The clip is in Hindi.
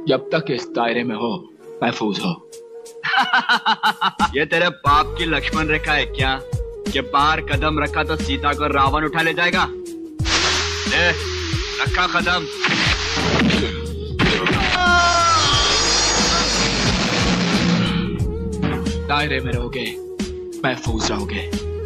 जब तक इस दायरे में हो महफूज हो। ये तेरे बाप की लक्ष्मण रेखा है क्या कि बाहर कदम रखा तो सीता को रावण उठा ले जाएगा? ले, रखा कदम। दायरे में रहोगे महफूज रहोगे।